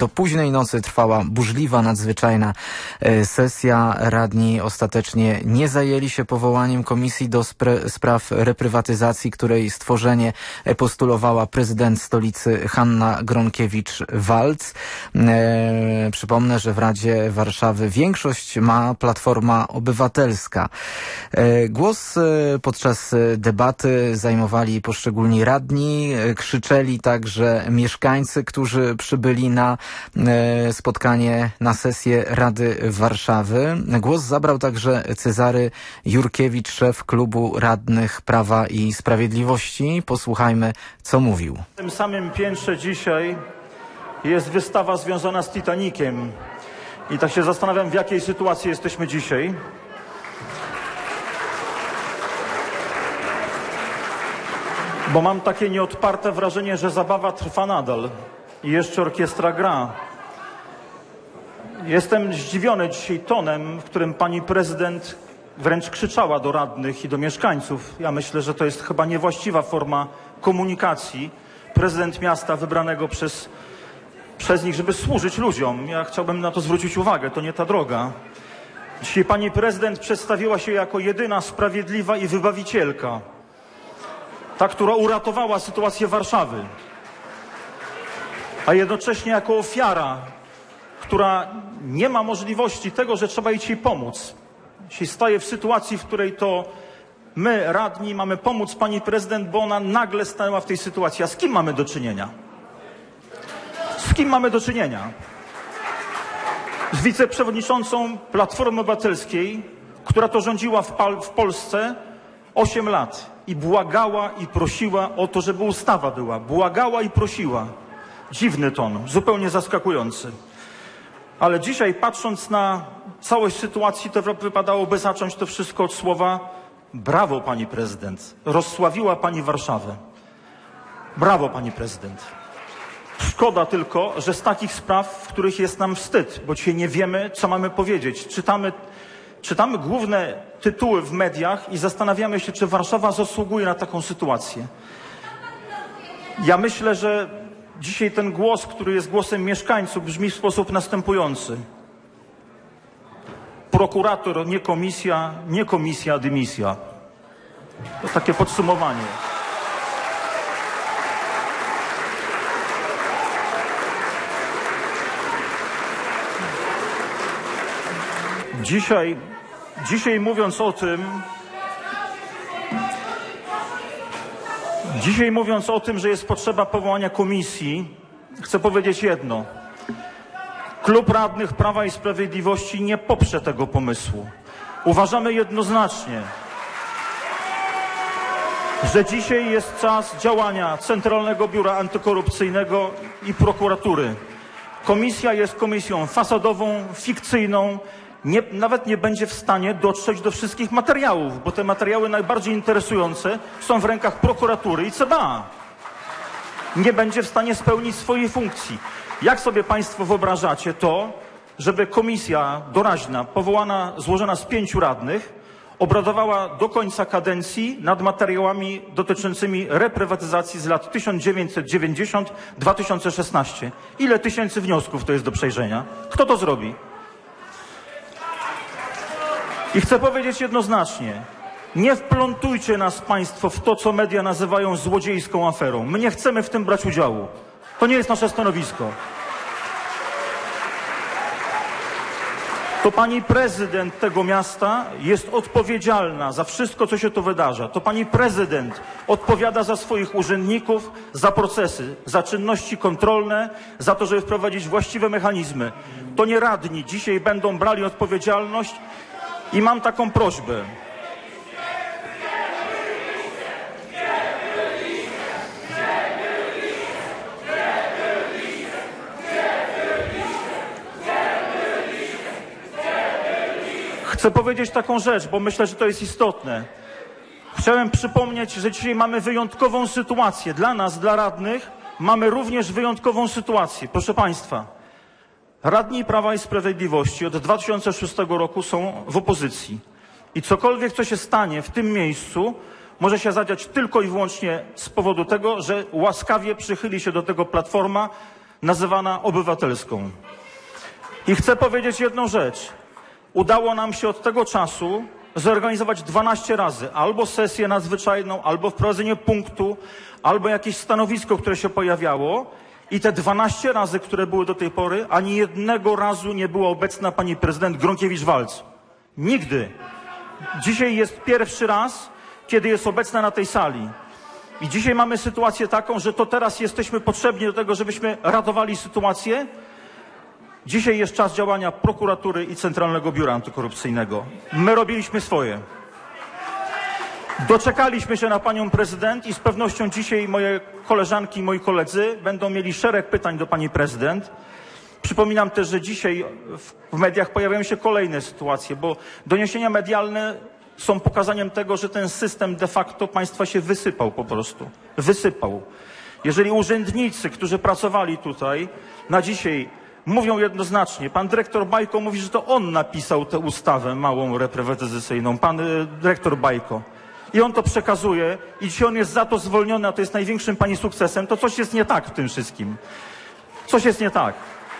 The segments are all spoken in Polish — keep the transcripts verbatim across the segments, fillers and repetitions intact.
Do późnej nocy trwała burzliwa, nadzwyczajna sesja. Radni ostatecznie nie zajęli się powołaniem komisji do spra- spraw reprywatyzacji, której stworzenie postulowała prezydent stolicy Hanna Gronkiewicz-Waltz. E, przypomnę, że w Radzie Warszawy większość ma Platforma Obywatelska. E, głos podczas debaty zajmowali poszczególni radni, krzyczeli także mieszkańcy, którzy przybyli na spotkanie, na sesję Rady Warszawy. Głos zabrał także Cezary Jurkiewicz, szef klubu radnych Prawa i Sprawiedliwości. Posłuchajmy, co mówił. W tym samym piętrze dzisiaj jest wystawa związana z Titanikiem. I tak się zastanawiam, w jakiej sytuacji jesteśmy dzisiaj. Bo mam takie nieodparte wrażenie, że zabawa trwa nadal i jeszcze orkiestra gra. Jestem zdziwiony dzisiaj tonem, w którym pani prezydent wręcz krzyczała do radnych i do mieszkańców. Ja myślę, że to jest chyba niewłaściwa forma komunikacji. Prezydent miasta wybranego przez, przez nich, żeby służyć ludziom. Ja chciałbym na to zwrócić uwagę, to nie ta droga. Dzisiaj pani prezydent przedstawiła się jako jedyna sprawiedliwa i wybawicielka. Ta, która uratowała sytuację Warszawy, a jednocześnie jako ofiara, która nie ma możliwości tego, że trzeba jej dzisiaj pomóc. Dzisiaj staje w sytuacji, w której to my, radni, mamy pomóc pani prezydent, bo ona nagle stanęła w tej sytuacji. A z kim mamy do czynienia? Z kim mamy do czynienia? Z wiceprzewodniczącą Platformy Obywatelskiej, która to rządziła w, Pal- w Polsce osiem lat. I błagała i prosiła o to, żeby ustawa była. Błagała i prosiła. Dziwny ton, zupełnie zaskakujący. Ale dzisiaj, patrząc na całość sytuacji, to wypadałoby zacząć to wszystko od słowa brawo, pani prezydent. Rozsławiła pani Warszawę. Brawo, pani prezydent. Szkoda tylko, że z takich spraw, w których jest nam wstyd, bo dzisiaj nie wiemy, co mamy powiedzieć. Czytamy Czytamy główne tytuły w mediach i zastanawiamy się, czy Warszawa zasługuje na taką sytuację. Ja myślę, że dzisiaj ten głos, który jest głosem mieszkańców, brzmi w sposób następujący. Prokurator, nie komisja, nie komisja, dymisja. To takie podsumowanie. Dzisiaj, dzisiaj mówiąc o tym, dzisiaj mówiąc o tym, że jest potrzeba powołania komisji, chcę powiedzieć jedno. Klub Radnych Prawa i Sprawiedliwości nie poprze tego pomysłu. Uważamy jednoznacznie, że dzisiaj jest czas działania Centralnego Biura Antykorupcyjnego i prokuratury. Komisja jest komisją fasadową, fikcyjną, Nie, nawet nie będzie w stanie dotrzeć do wszystkich materiałów, bo te materiały najbardziej interesujące są w rękach prokuratury i C B A. Nie będzie w stanie spełnić swojej funkcji. Jak sobie państwo wyobrażacie to, żeby komisja doraźna, powołana, złożona z pięciu radnych, obradowała do końca kadencji nad materiałami dotyczącymi reprywatyzacji z lat tysiąc dziewięćset dziewięćdziesiąt do dwa tysiące szesnastego? Ile tysięcy wniosków to jest do przejrzenia? Kto to zrobi? I chcę powiedzieć jednoznacznie, nie wplątujcie nas państwo w to, co media nazywają złodziejską aferą. My nie chcemy w tym brać udziału. To nie jest nasze stanowisko. To pani prezydent tego miasta jest odpowiedzialna za wszystko, co się tu wydarza. To pani prezydent odpowiada za swoich urzędników, za procesy, za czynności kontrolne, za to, żeby wprowadzić właściwe mechanizmy. To nie radni dzisiaj będą brali odpowiedzialność. I mam taką prośbę. Chcę powiedzieć taką rzecz, bo myślę, że to jest istotne. Chciałem przypomnieć, że dzisiaj mamy wyjątkową sytuację. Dla nas, dla radnych, mamy również wyjątkową sytuację. Proszę państwa, radni Prawa i Sprawiedliwości od dwa tysiące szóstego roku są w opozycji. I cokolwiek, co się stanie w tym miejscu, może się zadziać tylko i wyłącznie z powodu tego, że łaskawie przychyli się do tego Platforma, nazywana obywatelską. I chcę powiedzieć jedną rzecz. Udało nam się od tego czasu zorganizować dwanaście razy albo sesję nadzwyczajną, albo wprowadzenie punktu, albo jakieś stanowisko, które się pojawiało. I te dwanaście razy, które były do tej pory, ani jednego razu nie była obecna pani prezydent Gronkiewicz-Waltz. Nigdy. Dzisiaj jest pierwszy raz, kiedy jest obecna na tej sali. I dzisiaj mamy sytuację taką, że to teraz jesteśmy potrzebni do tego, żebyśmy ratowali sytuację. Dzisiaj jest czas działania prokuratury i Centralnego Biura Antykorupcyjnego. My robiliśmy swoje. Doczekaliśmy się na panią prezydent i z pewnością dzisiaj moje koleżanki i moi koledzy będą mieli szereg pytań do pani prezydent. Przypominam też, że dzisiaj w mediach pojawiają się kolejne sytuacje, bo doniesienia medialne są pokazaniem tego, że ten system de facto państwa się wysypał po prostu. Wysypał. Jeżeli urzędnicy, którzy pracowali tutaj na dzisiaj mówią jednoznacznie, pan dyrektor Bajko mówi, że to on napisał tę ustawę małą reprywatyzacyjną, pan y, dyrektor Bajko. I on to przekazuje i dzisiaj on jest za to zwolniony, a to jest największym pani sukcesem, to coś jest nie tak w tym wszystkim. Coś jest nie tak.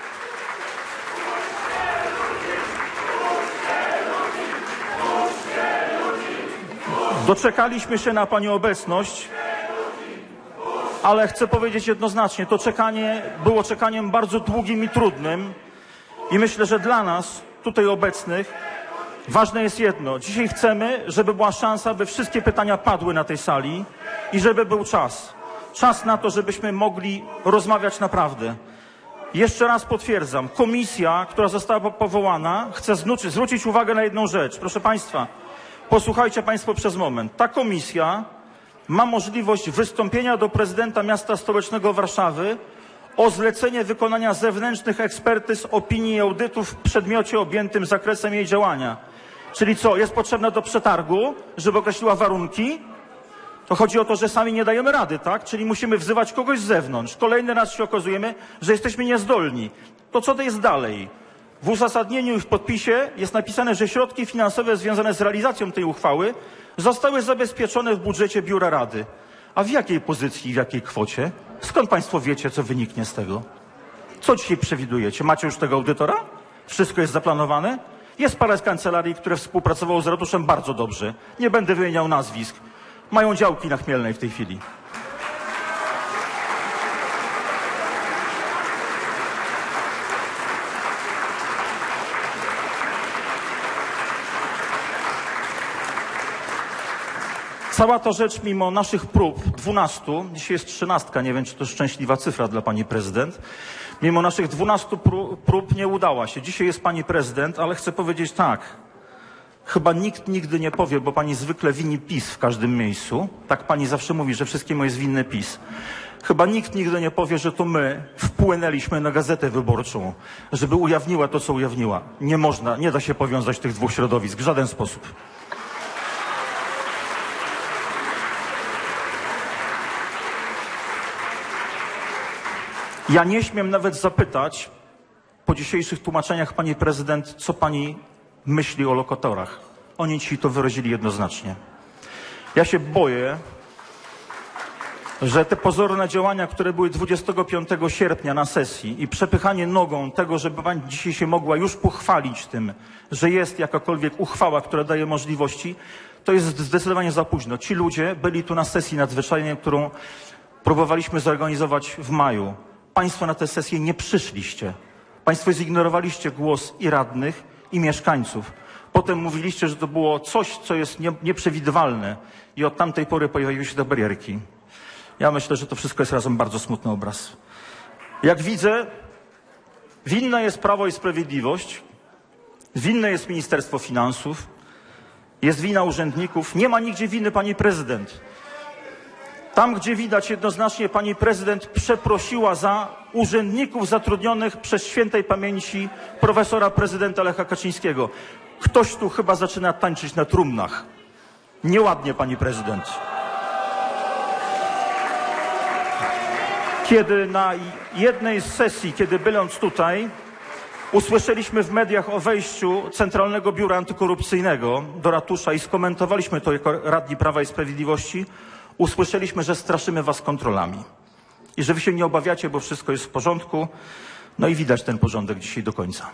Doczekaliśmy się na pani obecność, ale chcę powiedzieć jednoznacznie, to czekanie było czekaniem bardzo długim i trudnym i myślę, że dla nas, tutaj obecnych, ważne jest jedno. Dzisiaj chcemy, żeby była szansa, by wszystkie pytania padły na tej sali i żeby był czas. Czas na to, żebyśmy mogli rozmawiać naprawdę. Jeszcze raz potwierdzam, komisja, która została powołana, chce zwrócić, zwrócić uwagę na jedną rzecz. Proszę państwa, posłuchajcie państwo przez moment. Ta komisja ma możliwość wystąpienia do prezydenta miasta stołecznego Warszawy o zlecenie wykonania zewnętrznych ekspertyz, opinii i audytów w przedmiocie objętym zakresem jej działania. Czyli co, jest potrzebna do przetargu, żeby określiła warunki? To chodzi o to, że sami nie dajemy rady, tak? Czyli musimy wzywać kogoś z zewnątrz. Kolejny raz się okazujemy, że jesteśmy niezdolni. To co to jest dalej? W uzasadnieniu i w podpisie jest napisane, że środki finansowe związane z realizacją tej uchwały zostały zabezpieczone w budżecie Biura Rady. A w jakiej pozycji i w jakiej kwocie? Skąd państwo wiecie, co wyniknie z tego? Co dzisiaj przewidujecie? Macie już tego audytora? Wszystko jest zaplanowane? Jest parę z kancelarii, które współpracowało z ratuszem bardzo dobrze. Nie będę wymieniał nazwisk. Mają działki na Chmielnej w tej chwili. Cała ta rzecz, mimo naszych prób, dwunastu, dzisiaj jest trzynastka, nie wiem, czy to szczęśliwa cyfra dla pani prezydent, mimo naszych dwunastu prób, prób nie udała się. Dzisiaj jest pani prezydent, ale chcę powiedzieć tak, chyba nikt nigdy nie powie, bo pani zwykle wini PiS w każdym miejscu, tak pani zawsze mówi, że wszystkiemu jest winny PiS. Chyba nikt nigdy nie powie, że to my wpłynęliśmy na Gazetę Wyborczą, żeby ujawniła to, co ujawniła. Nie można, nie da się powiązać tych dwóch środowisk w żaden sposób. Ja nie śmiem nawet zapytać po dzisiejszych tłumaczeniach pani prezydent, co pani myśli o lokatorach. Oni ci to wyrazili jednoznacznie. Ja się boję, że te pozorne działania, które były dwudziestego piątego sierpnia na sesji i przepychanie nogą tego, żeby pani dzisiaj się mogła już pochwalić tym, że jest jakakolwiek uchwała, która daje możliwości, to jest zdecydowanie za późno. Ci ludzie byli tu na sesji nadzwyczajnej, którą próbowaliśmy zorganizować w maju. Państwo na tę sesję nie przyszliście. Państwo zignorowaliście głos i radnych, i mieszkańców. Potem mówiliście, że to było coś, co jest nie, nieprzewidywalne i od tamtej pory pojawiły się te barierki. Ja myślę, że to wszystko jest razem bardzo smutny obraz. Jak widzę, winne jest Prawo i Sprawiedliwość, winne jest Ministerstwo Finansów, jest wina urzędników, nie ma nigdzie winy pani prezydent. Tam, gdzie widać jednoznacznie, pani prezydent przeprosiła za urzędników zatrudnionych przez świętej pamięci profesora prezydenta Lecha Kaczyńskiego. Ktoś tu chyba zaczyna tańczyć na trumnach. Nieładnie, pani prezydent. Kiedy na jednej z sesji, kiedy będąc tutaj, usłyszeliśmy w mediach o wejściu Centralnego Biura Antykorupcyjnego do ratusza i skomentowaliśmy to jako radni Prawa i Sprawiedliwości, usłyszeliśmy, że straszymy was kontrolami. I że wy się nie obawiacie, bo wszystko jest w porządku. No i widać ten porządek dzisiaj do końca.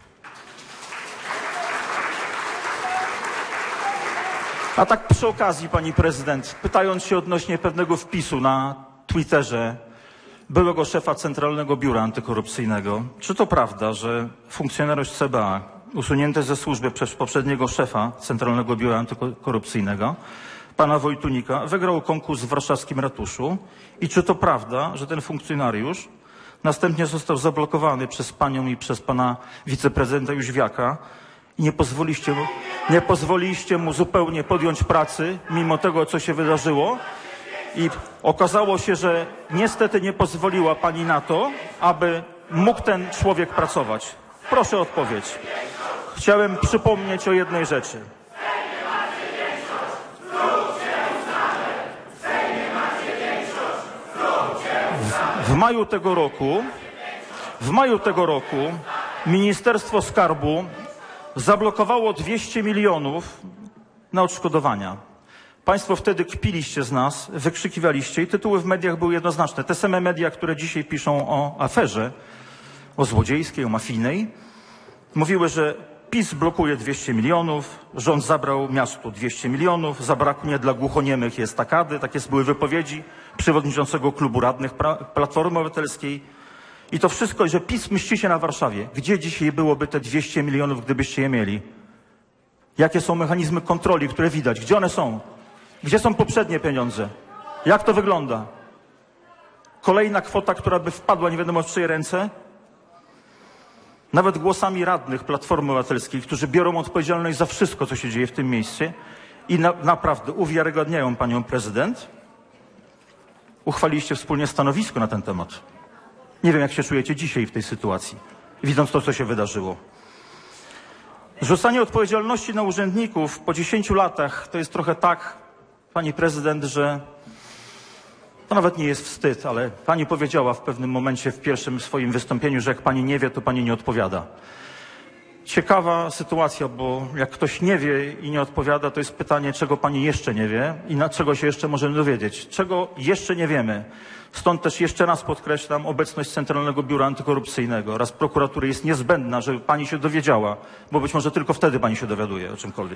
A tak przy okazji, pani prezydent, pytając się odnośnie pewnego wpisu na Twitterze byłego szefa Centralnego Biura Antykorupcyjnego, czy to prawda, że funkcjonariusz C B A usunięty ze służby przez poprzedniego szefa Centralnego Biura Antykorupcyjnego, pana Wojtunika, wygrał konkurs w warszawskim ratuszu i czy to prawda, że ten funkcjonariusz następnie został zablokowany przez panią i przez pana wiceprezydenta Jóźwiaka i nie pozwoliście mu, nie pozwoliliście mu zupełnie podjąć pracy, mimo tego, co się wydarzyło. I okazało się, że niestety nie pozwoliła pani na to, aby mógł ten człowiek pracować. Proszę o odpowiedź. Chciałem przypomnieć o jednej rzeczy. W, w maju tego roku, w maju tego roku Ministerstwo Skarbu zablokowało dwieście milionów na odszkodowania. Państwo wtedy kpiliście z nas, wykrzykiwaliście i tytuły w mediach były jednoznaczne. Te same media, które dzisiaj piszą o aferze, o złodziejskiej, o mafijnej, mówiły, że PiS blokuje dwieście milionów, rząd zabrał miastu dwieście milionów, zabraknie dla głuchoniemych jest estakady, takie były wypowiedzi przewodniczącego klubu radnych Platformy Obywatelskiej. I to wszystko, że PiS mści się na Warszawie. Gdzie dzisiaj byłoby te dwieście milionów, gdybyście je mieli? Jakie są mechanizmy kontroli, które widać? Gdzie one są? Gdzie są poprzednie pieniądze? Jak to wygląda? Kolejna kwota, która by wpadła nie wiadomo w czyje ręce? Nawet głosami radnych Platformy Obywatelskiej, którzy biorą odpowiedzialność za wszystko, co się dzieje w tym mieście i na, naprawdę uwiarygadniają panią prezydent, uchwaliliście wspólnie stanowisko na ten temat. Nie wiem, jak się czujecie dzisiaj w tej sytuacji, widząc to, co się wydarzyło. Zrzucanie odpowiedzialności na urzędników po dziesięciu latach to jest trochę tak, pani prezydent, że to nawet nie jest wstyd, ale pani powiedziała w pewnym momencie w pierwszym swoim wystąpieniu, że jak pani nie wie, to pani nie odpowiada. Ciekawa sytuacja, bo jak ktoś nie wie i nie odpowiada, to jest pytanie, czego pani jeszcze nie wie i na czego się jeszcze możemy dowiedzieć. Czego jeszcze nie wiemy. Stąd też jeszcze raz podkreślam, obecność Centralnego Biura Antykorupcyjnego oraz prokuratury jest niezbędna, żeby pani się dowiedziała, bo być może tylko wtedy pani się dowiaduje o czymkolwiek.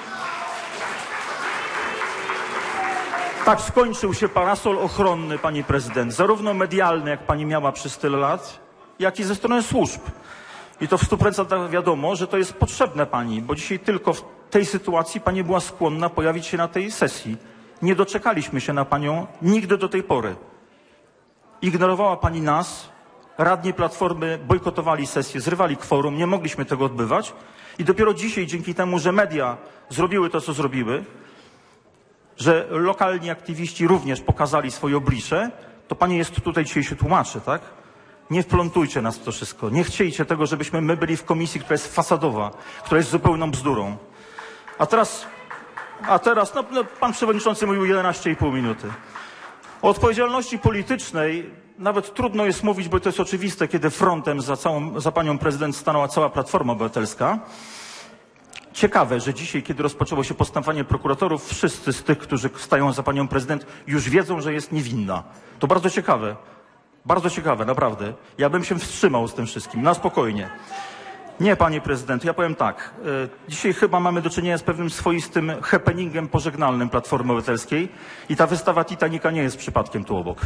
Tak skończył się parasol ochronny, pani prezydent, zarówno medialny, jak pani miała przez tyle lat, jak i ze strony służb. I to w stu procentach wiadomo, że to jest potrzebne pani, bo dzisiaj tylko w tej sytuacji pani była skłonna pojawić się na tej sesji. Nie doczekaliśmy się na panią nigdy do tej pory. Ignorowała pani nas, radni Platformy bojkotowali sesję, zrywali kworum, nie mogliśmy tego odbywać i dopiero dzisiaj, dzięki temu, że media zrobiły to, co zrobiły, że lokalni aktywiści również pokazali swoje oblicze, to pani jest tutaj dzisiaj się tłumaczy, tak? Nie wplątujcie nas w to wszystko. Nie chciejcie tego, żebyśmy my byli w komisji, która jest fasadowa, która jest zupełną bzdurą. A teraz, a teraz, no, no pan przewodniczący mówił jedenaście i pół minuty. O odpowiedzialności politycznej nawet trudno jest mówić, bo to jest oczywiste, kiedy frontem za, całą, za panią prezydent stanęła cała Platforma Obywatelska. Ciekawe, że dzisiaj, kiedy rozpoczęło się postępowanie prokuratorów, wszyscy z tych, którzy stają za panią prezydent, już wiedzą, że jest niewinna. To bardzo ciekawe. Bardzo ciekawe, naprawdę. Ja bym się wstrzymał z tym wszystkim, na spokojnie. Nie, panie prezydent, ja powiem tak. Dzisiaj chyba mamy do czynienia z pewnym swoistym happeningiem pożegnalnym Platformy Obywatelskiej i ta wystawa Titanica nie jest przypadkiem tu obok.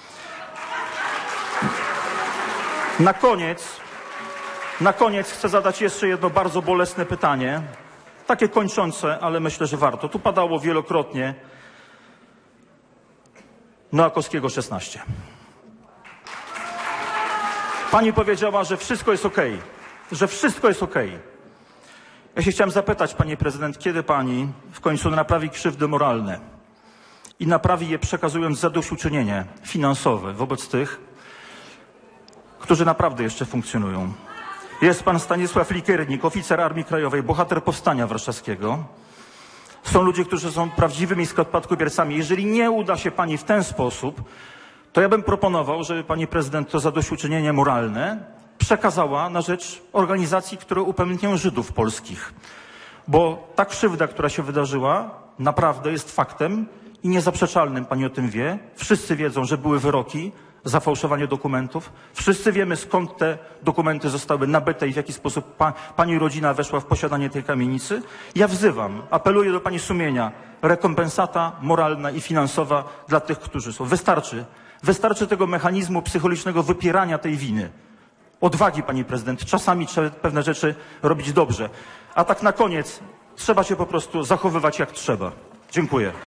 Na koniec, na koniec chcę zadać jeszcze jedno bardzo bolesne pytanie. Takie kończące, ale myślę, że warto. Tu padało wielokrotnie Noakowskiego szesnaście. Pani powiedziała, że wszystko jest okej, że wszystko jest okej. Ja się chciałem zapytać, pani prezydent, kiedy pani w końcu naprawi krzywdy moralne i naprawi je, przekazując zadośćuczynienie finansowe wobec tych, którzy naprawdę jeszcze funkcjonują. Jest pan Stanisław Likiernik, oficer Armii Krajowej, bohater Powstania Warszawskiego. Są ludzie, którzy są prawdziwymi spadkobiercami. Jeżeli nie uda się pani w ten sposób, to ja bym proponował, żeby pani prezydent to zadośćuczynienie moralne przekazała na rzecz organizacji, które upamiętniają Żydów polskich. Bo ta krzywda, która się wydarzyła, naprawdę jest faktem i niezaprzeczalnym, pani o tym wie. Wszyscy wiedzą, że były wyroki, zafałszowanie dokumentów. Wszyscy wiemy, skąd te dokumenty zostały nabyte i w jaki sposób pa, pani rodzina weszła w posiadanie tej kamienicy. Ja wzywam, apeluję do pani sumienia, rekompensata moralna i finansowa dla tych, którzy są. Wystarczy. Wystarczy tego mechanizmu psychologicznego wypierania tej winy. Odwagi, pani prezydent. Czasami trzeba pewne rzeczy robić dobrze. A tak na koniec, trzeba się po prostu zachowywać jak trzeba. Dziękuję.